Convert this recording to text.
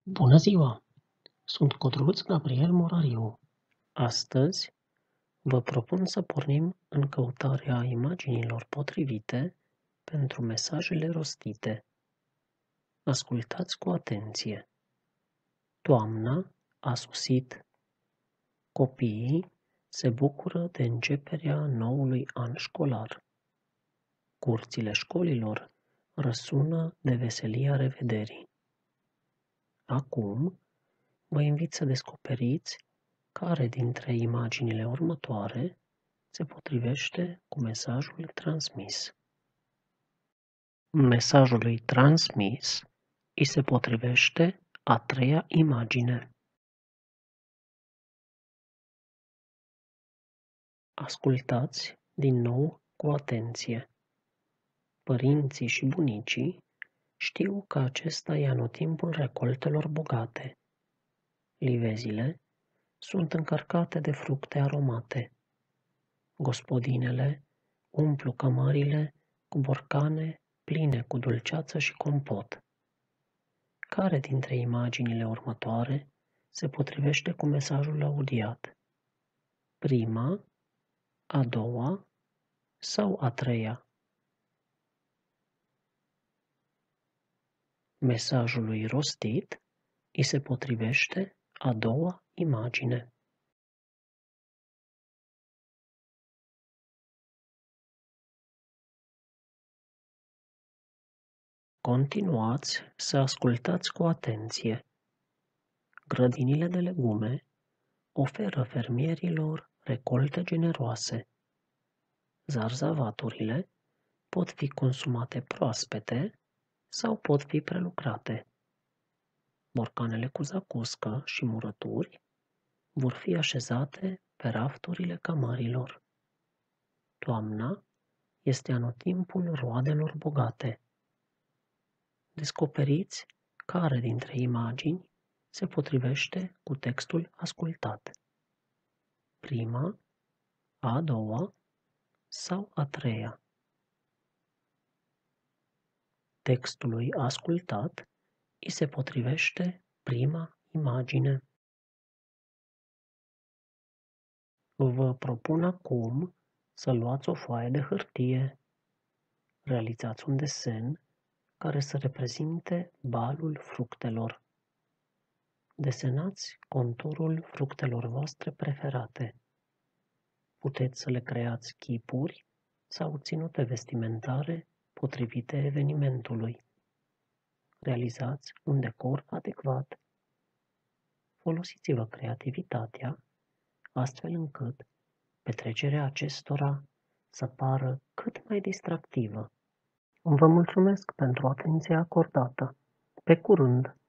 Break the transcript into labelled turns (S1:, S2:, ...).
S1: Bună ziua! Sunt Codruț Gabriel Morariu. Astăzi vă propun să pornim în căutarea imaginilor potrivite pentru mesajele rostite. Ascultați cu atenție. Toamna a sosit. Copiii se bucură de începerea noului an școlar. Curțile școlilor răsună de veselia revederii. Acum vă invit să descoperiți care dintre imaginile următoare se potrivește cu mesajul transmis. Mesajului transmis îi se potrivește a treia imagine. Ascultați din nou cu atenție. Părinții și bunicii știu că acesta e anotimpul recoltelor bogate. Livezile sunt încărcate de fructe aromate. Gospodinele umplu cămările cu borcane pline cu dulceață și compot. Care dintre imaginile următoare se potrivește cu mesajul audiat? Prima, a doua sau a treia? Mesajului rostit îi se potrivește a doua imagine. Continuați să ascultați cu atenție. Grădinile de legume oferă fermierilor recolte generoase. Zarzavaturile pot fi consumate proaspete sau pot fi prelucrate. Borcanele cu zacuscă și murături vor fi așezate pe rafturile cămărilor. Toamna este anotimpul roadelor bogate. Descoperiți care dintre imagini se potrivește cu textul ascultat. Prima, a doua sau a treia. Textului ascultat îi se potrivește prima imagine. Vă propun acum să luați o foaie de hârtie. Realizați un desen care să reprezinte balul fructelor. Desenați conturul fructelor voastre preferate. Puteți să le creați chipuri sau ținute vestimentare potrivite evenimentului. Realizați un decor adecvat. Folosiți-vă creativitatea astfel încât petrecerea acestora să pară cât mai distractivă. Vă mulțumesc pentru atenția acordată. Pe curând!